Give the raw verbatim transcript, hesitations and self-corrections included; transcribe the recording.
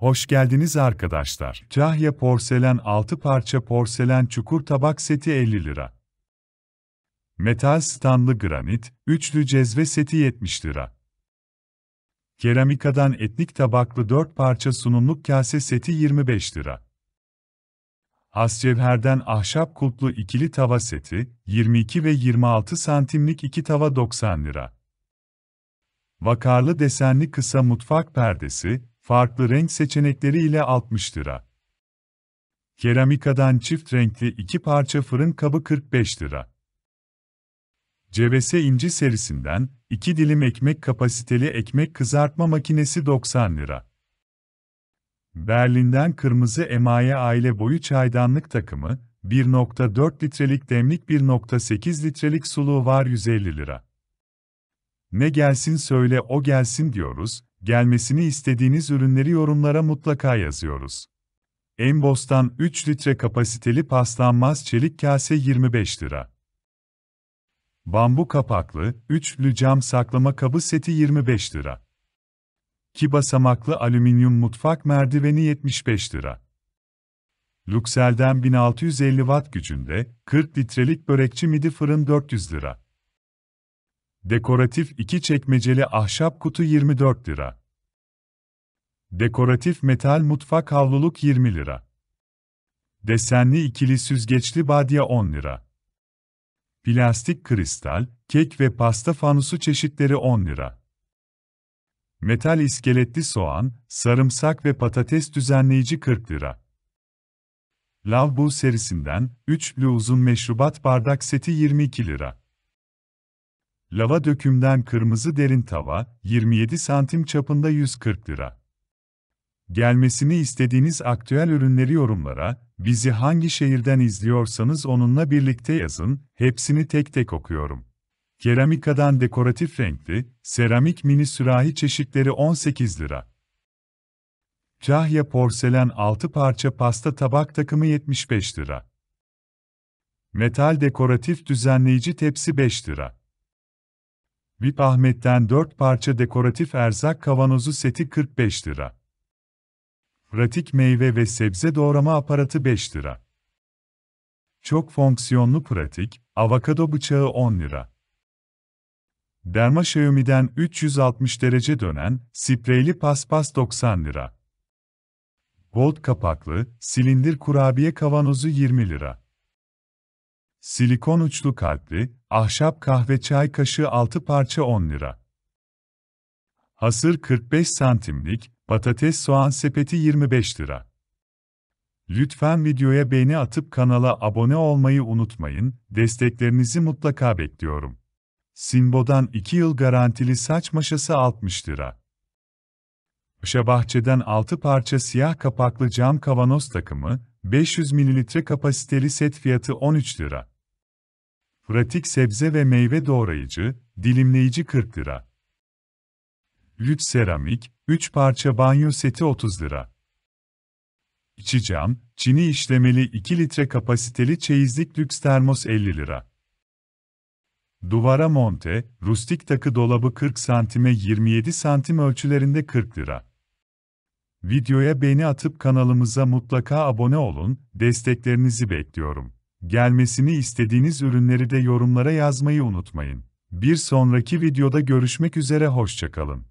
Hoş geldiniz arkadaşlar. Cahya Porselen altı parça porselen çukur tabak seti elli lira. Metal standlı granit, üçlü cezve seti yetmiş lira. Keramikadan etnik tabaklı dört parça sunumluk kase seti yirmi beş lira. Hascevher'den ahşap kulplu ikili tava seti, yirmi iki ve yirmi altı santimlik iki tava doksan lira. Vakarlı desenli kısa mutfak perdesi, farklı renk seçenekleri ile altmış lira. Keramikadan çift renkli iki parça fırın kabı kırk beş lira. C V S İnci serisinden iki dilim ekmek kapasiteli ekmek kızartma makinesi doksan lira. Berlin'den kırmızı emaye aile boyu çaydanlık takımı, bir nokta dört litrelik demlik bir nokta sekiz litrelik suluğu var yüz elli lira. Ne gelsin söyle o gelsin diyoruz, gelmesini istediğiniz ürünleri yorumlara mutlaka yazıyoruz. Embos'tan üç litre kapasiteli paslanmaz çelik kase yirmi beş lira. Bambu kapaklı, üçlü cam saklama kabı seti yirmi beş lira. İki basamaklı alüminyum mutfak merdiveni yetmiş beş lira. Luxel'den bin altı yüz elli watt gücünde, kırk litrelik börekçi midi fırın dört yüz lira. Dekoratif iki çekmeceli ahşap kutu yirmi dört lira. Dekoratif metal mutfak havluluk yirmi lira. Desenli ikili süzgeçli badya on lira. Plastik kristal, kek ve pasta fanusu çeşitleri on lira. Metal iskeletli soğan, sarımsak ve patates düzenleyici kırk lira. Lavabo serisinden üçlü uzun meşrubat bardak seti yirmi iki lira. Lava dökümden kırmızı derin tava, yirmi yedi santim çapında yüz kırk lira. Gelmesini istediğiniz aktüel ürünleri yorumlara, bizi hangi şehirden izliyorsanız onunla birlikte yazın, hepsini tek tek okuyorum. Keramikadan dekoratif renkli, seramik mini sürahi çeşitleri on sekiz lira. Cahya Porselen altı parça pasta tabak takımı yetmiş beş lira. Metal dekoratif düzenleyici tepsi beş lira. V I P Ahmet'ten dört parça dekoratif erzak kavanozu seti kırk beş lira. Pratik meyve ve sebze doğrama aparatı beş lira. Çok fonksiyonlu pratik, avokado bıçağı on lira. Derma Xiaomi'den üç yüz altmış derece dönen, spreyli paspas doksan lira. Gold kapaklı, silindir kurabiye kavanozu yirmi lira. Silikon uçlu kalpli, ahşap kahve çay kaşığı altı parça on lira. Hasır kırk beş santimlik, patates soğan sepeti yirmi beş lira. Lütfen videoya beğeni atıp kanala abone olmayı unutmayın, desteklerinizi mutlaka bekliyorum. Sinbo'dan iki yıl garantili saç maşası altmış lira. Paşabahçe'den altı parça siyah kapaklı cam kavanoz takımı, beş yüz mililitre kapasiteli set fiyatı on üç lira. Pratik sebze ve meyve doğrayıcı, dilimleyici kırk lira. Lüks seramik, üç parça banyo seti otuz lira. İçi cam, çini işlemeli iki litre kapasiteli çeyizlik lüks termos elli lira. Duvara monte, rustik takı dolabı kırk santime yirmi yedi santim ölçülerinde kırk lira. Videoya beğeni atıp kanalımıza mutlaka abone olun, desteklerinizi bekliyorum. Gelmesini istediğiniz ürünleri de yorumlara yazmayı unutmayın. Bir sonraki videoda görüşmek üzere, hoşça kalın.